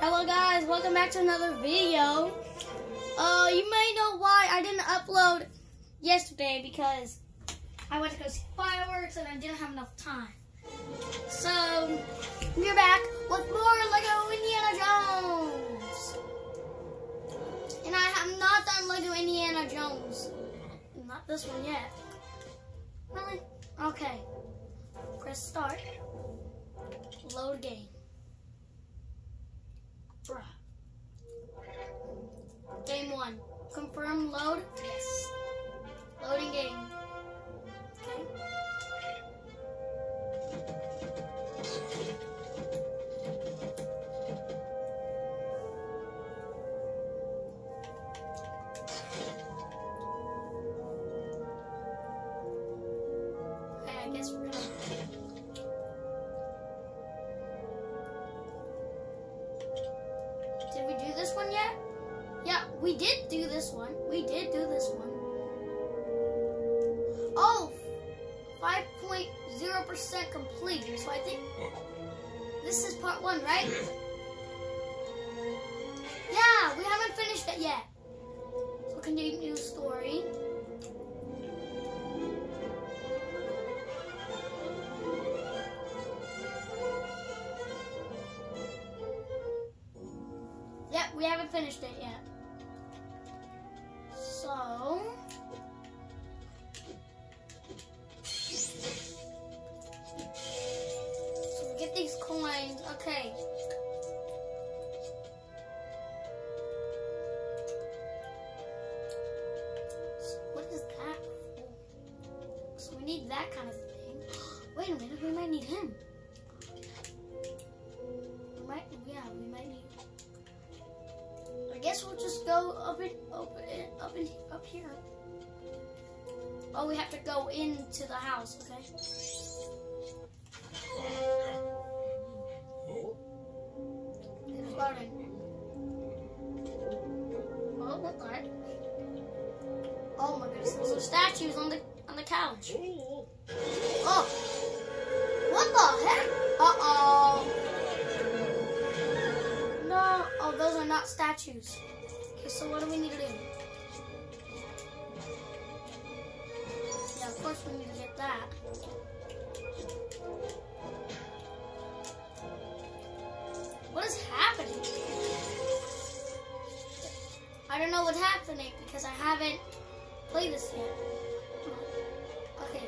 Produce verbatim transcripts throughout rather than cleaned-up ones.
Hello guys, welcome back to another video. Uh, you may know why I didn't upload yesterday because I went to go see fireworks and I didn't have enough time. So, we're back with more Lego Indiana Jones. And I have not done Lego Indiana Jones. Not this one yet. Really? Okay. Press start. Load game. Bruh. Game one. Confirm load? Yes. Loading game. Okay. Okay, I guess we're gonna. Did we do this one yet? Yeah, we did do this one. We did do this one. Oh, five point zero percent complete. So I think this is part one, right? Yeah, we haven't finished it yet. So continue story. Yep, we haven't finished it yet. So, so we get these coins. Okay. So what is that for? So we need that kind of thing. Wait a minute, we might need him. We might, yeah, we might need. I guess we'll just go up and up and up and up here. Oh, we have to go into the house, okay? It's loading. Oh, what the? Oh my goodness, there's some statues on the on the couch. Oh, what the heck? Uh oh. No, oh, those are not statues. Okay, so what do we need to do? Yeah, of course we need to get that. What is happening? I don't know what's happening because I haven't played this yet. Okay.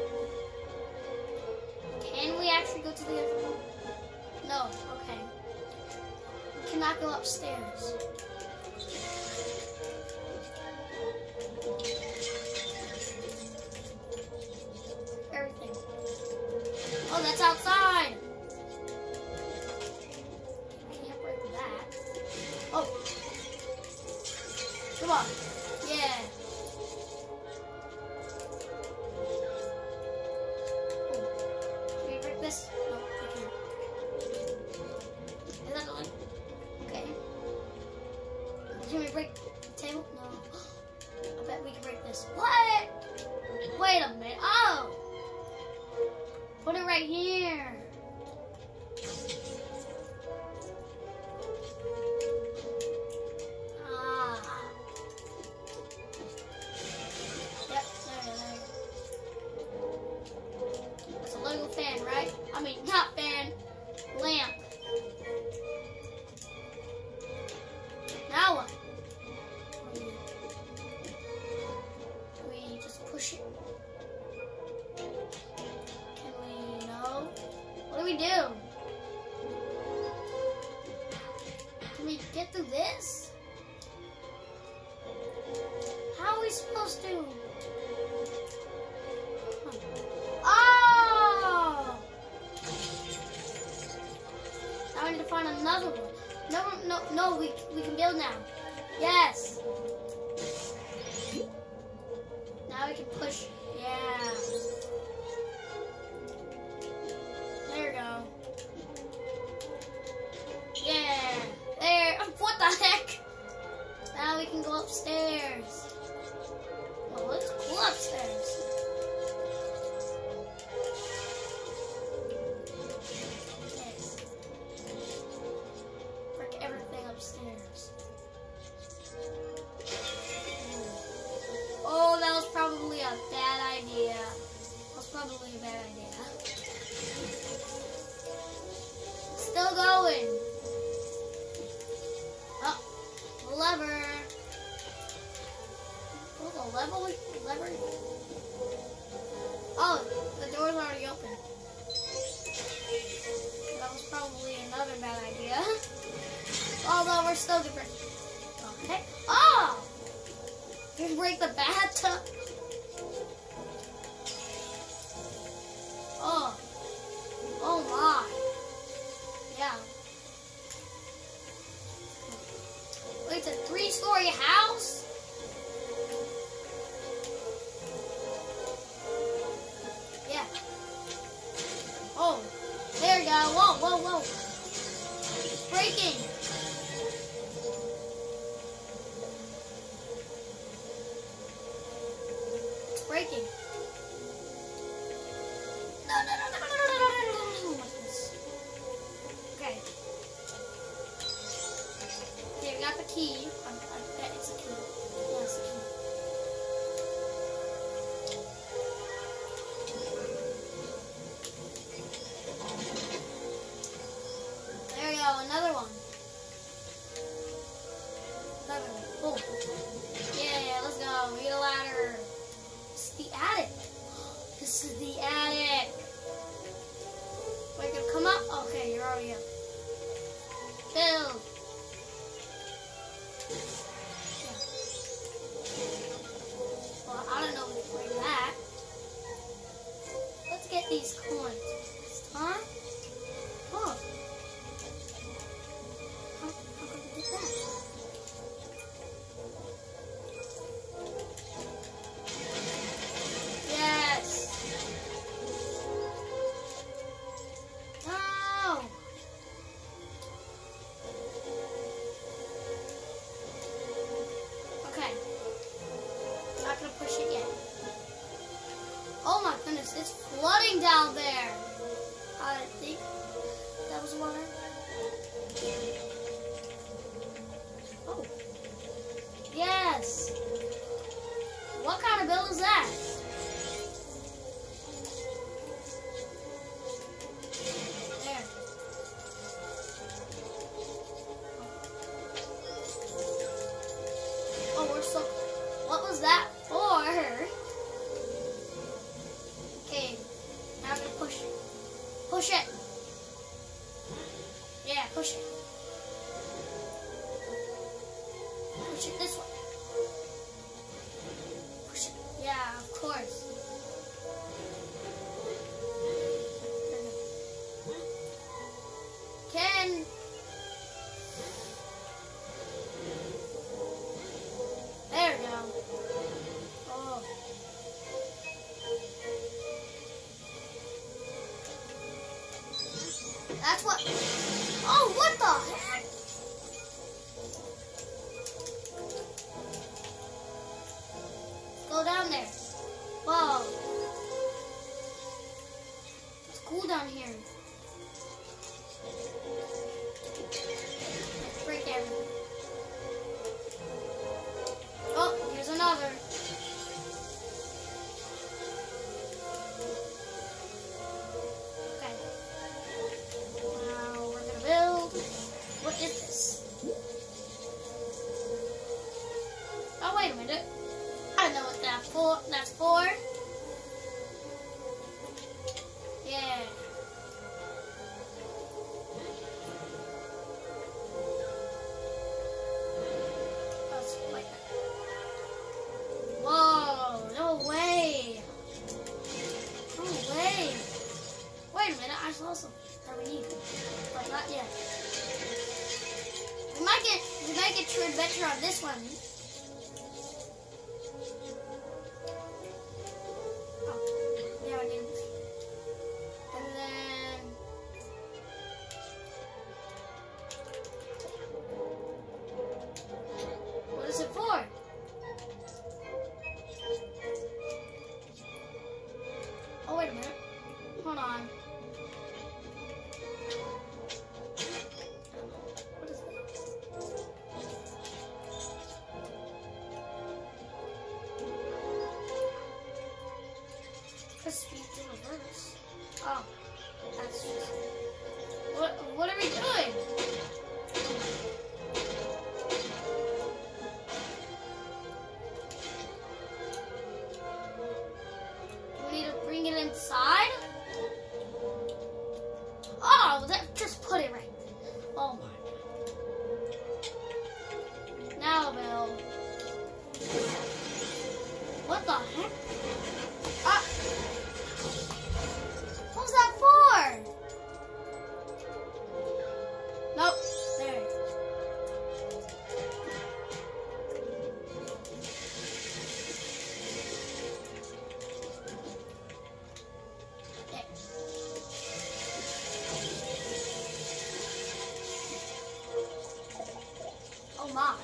Can we actually go to the other room? No, okay. Cannot go upstairs. Everything. Oh, that's outside. Can't break that. Oh. Come on. Yeah. Oh. Can we break this? No, we can't. Is that the one? Okay. Can we break the table? No. I bet we can break this. What? Wait a minute. Oh! Put it right here. Ah. Yep, there, there. That's a Lego fan, right? I mean, not fan. Lamp. Now what? We just push it. Can we, no? What do we do? Can we get through this? How are we supposed to? Oh! Now we need to find another one. No, no, no, we, we can build now. Yes. Now we can push. Yeah. There we go. Yeah. There. What the heck? Now we can go upstairs. Well, let's go upstairs. Yes. Break everything. probably a bad idea. Still going. Oh, lever. Oh, the lever. Lever. Oh, the door's already open. That was probably another bad idea. Although we're still different. Okay. Oh! Did you break the bathtub? Oh. Oh my. Yeah. Wait, it's a three-story house? Yeah. Oh. There you go. Whoa, whoa, whoa. It's breaking. It's breaking. No, no, no, no, no, no, no, no, no, no, no. Okay. Okay, we got the key. I, I bet it's a key. Yeah, it's a key. There we go, another one. Another one. Oh. Yeah, let's go. We get a ladder. This is the attic. This is the attic. Wait, gonna come up? Okay, you're already up. Build. Yeah. Well, I don't know where you're at. Let's get these coins. Huh? Oh. How, how can we get that? Yes. No. Okay. I'm not gonna push it yet. Oh my goodness, it's flooding down there. I think that was water. Oh. Yes. What kind of bill is that? There. Oh, we're so... What was that for? Okay. Now I'm gonna push it. Push it. Yeah, push it. Push it this way. Push it. Yeah, of course. Can... There we go. Oh. That's what... Oh, what the heck? Go down there. Whoa. It's cool down here. Let's break everything. Oh, here's another. Okay. Now we're gonna build. What is this? Oh, wait a minute. I know what that for. That's for. Yeah. Let's like that. Whoa! No way! No way! Wait a minute. I saw something that we need, but not yet. We might get we might get True Adventure on this one. What is it for? Oh, wait a minute. Hold on. What is that? Oh, that's just... What, what are we doing? Do we need to bring it inside? Oh, that just put it right. Oh my. Now, Bill. What the heck? Ah! What was that for? Nope. There. There. Oh my.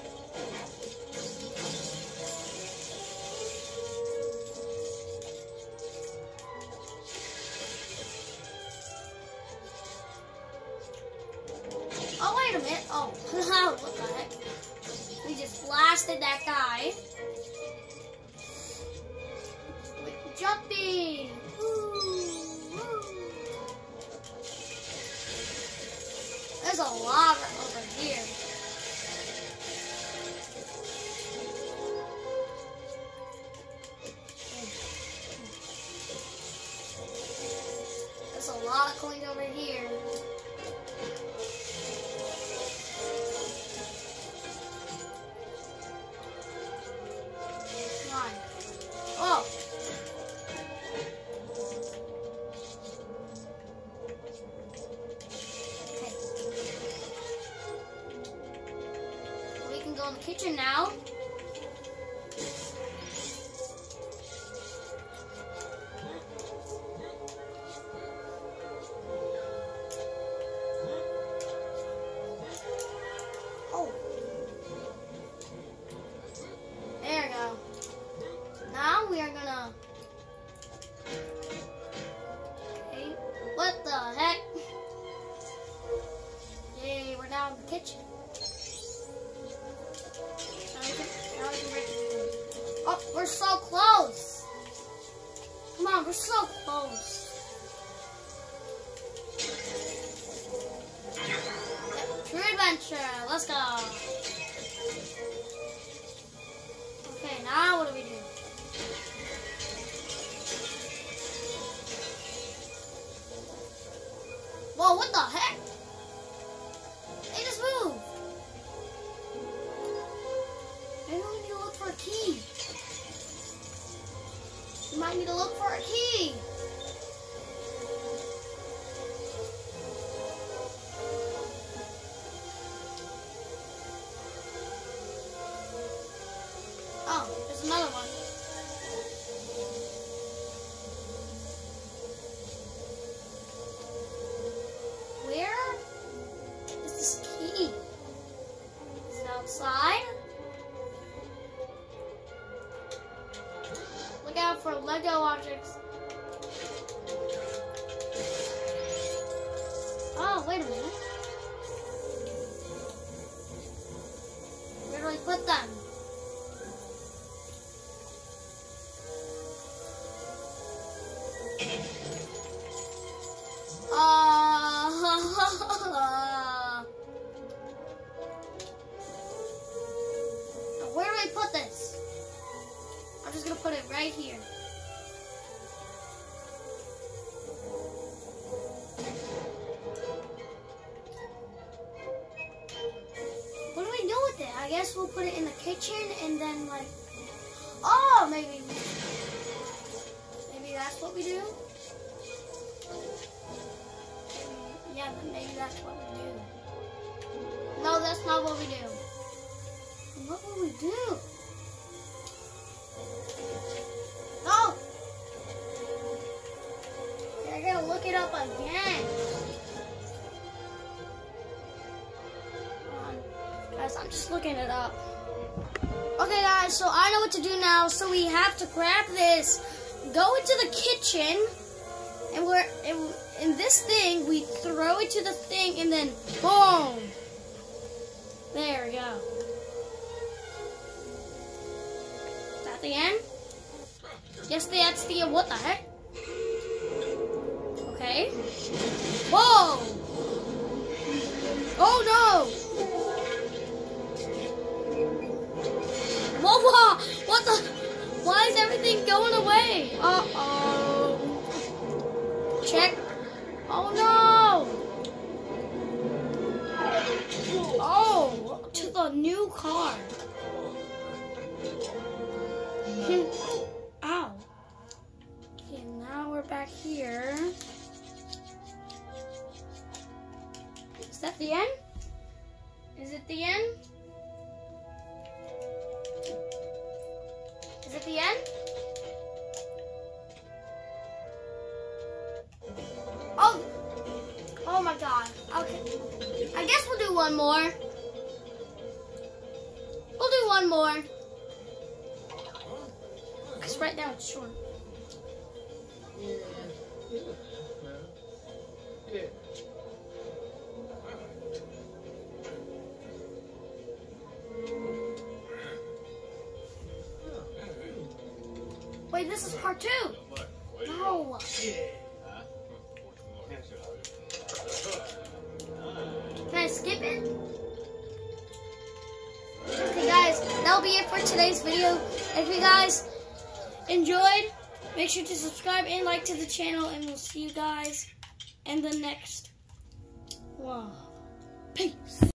Oh, wait a minute. Oh, what the heck? We just blasted that guy. Wait, jumping. Woo, woo. There's a lava over here. There's a lot of coins over here. Oh. Okay. We can go in the kitchen now. Oh. There we go. Now we are gonna... Okay, what the heck? Yay, we're now in the kitchen. Now we can, now we can break it. Oh, we're so close. Come on, we're so close. True adventure, let's go. Okay, now what do we do? Whoa, what the heck? They just moved. Maybe we need to look for a key. We might need to look for a key. Oh, there's another one. Outside. Look out for Lego objects. Oh, wait a minute. Where do we put them? Uh, where do I put this? I'm just gonna put it right here. What do we do with it? I guess we'll put it in the kitchen and then like, oh, maybe, maybe that's what we do. Yeah, but maybe that's what we do. No, that's not what we do. What will we do? No! Okay, I gotta look it up again. Come on. Guys, I'm just looking it up. Okay, guys, so I know what to do now. So we have to grab this, go into the kitchen, and we're in, in this thing, we throw it to the thing, and then boom! There we go. Is that the end? Yes, that's the end. What the heck? Okay. a new car. Ow. Okay, now we're back here. Is that the end? Is it the end? Is it the end? Oh! Oh my god. Okay. I guess we'll do one more. We'll do one more. Because right now it's short. Yeah. Yeah. Wait, this is part two. No. Can I skip it? Okay guys, that'll be it for today's video. If you guys enjoyed, make sure to subscribe and like to the channel, and we'll see you guys in the next one. Peace.